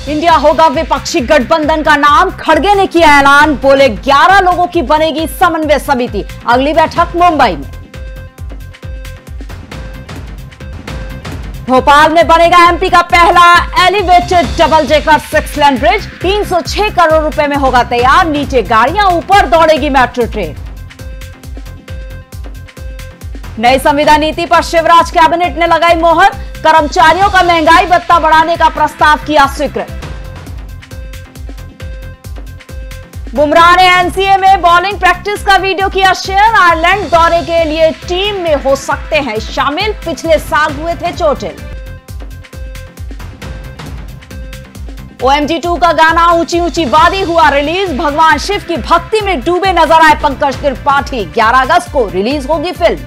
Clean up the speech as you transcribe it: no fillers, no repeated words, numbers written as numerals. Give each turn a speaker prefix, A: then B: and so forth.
A: India होगा विपक्षी गठबंधन का नाम, खड़गे ने किया ऐलान, बोले 11 लोगों की बनेगी समन्वय समिति, अगली बैठक मुंबई में। भोपाल में बनेगा एमपी का पहला elevated double decker 6 lane bridge, 306 crore रुपए में होगा तैयार, नीचे गाड़ियां, ऊपर दौड़ेगी मेट्रो ट्रेन। नई संविदा नीति पर शिवराज कैबिनेट ने लगाई मोहर, कर्मचारियों का महंगाई भत्ता बढ़ाने का प्रस्ताव किया स्वीकृत। बुमराह ने एनसीए में बॉलिंग प्रैक्टिस का वीडियो किया शेयर, आयरलैंड दौरे के लिए टीम में हो सकते हैं शामिल, पिछले साल हुए थे चोटिल। OMG2 का गाना ऊंची ऊंची वादी हुआ रिलीज, भगवान शिव की भक्ति में डूबे नजर आए पंकज त्रिपाठी, 11 अगस्त को रिलीज होगी फिल्म।